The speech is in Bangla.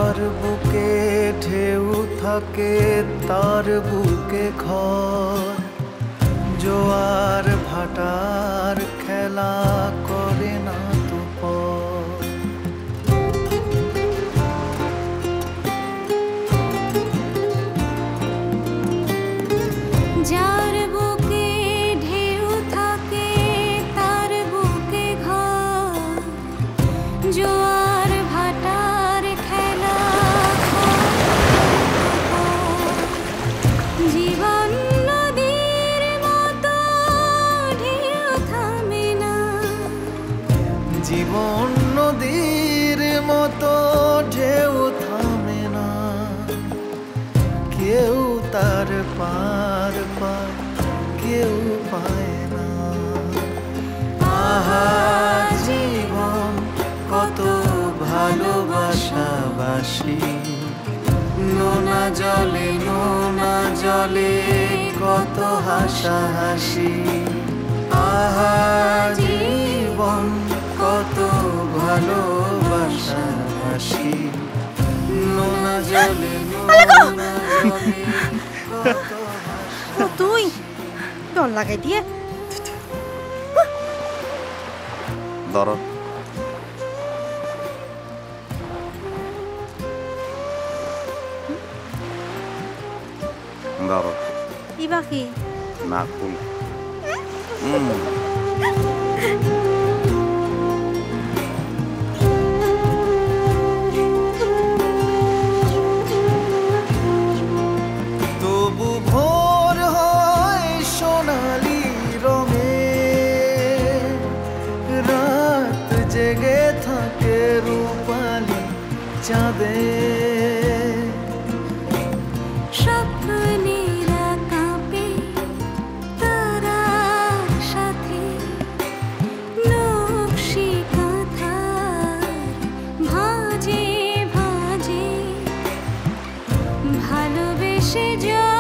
যার বুকে ঢেউ থাকে তার বুকে ঘর জোয়ার ভাটার খেলা করে না তো পর যার বুকে ঢেউ থাকে তার বুকে ঘর জোয়ার ভাটার খেলা জীবন নদীর মতো ঢেউ থামে না জীবন নদীর মতো ঢেউ থামে না কেউ তার পার পায় কেউ পায় না আহা জীবন কত ভালোবাসাবাসি নোনা জলে কত হাসাহাসি আহা জীবন কত ভালোবাসাবাসি নোনা জলে তুই ডর লাগাই দিয়ে ধরো ধরো কি বাকি নাকুল তবু ভোর হয় সোনালি রঙে রাত জেগে থাকে রূপালি চাঁদে স্বপ্নেরা কাঁপে তারার সাথে নকশি কাঁথার ভাঁজে ভাঁজে ভালোবেসে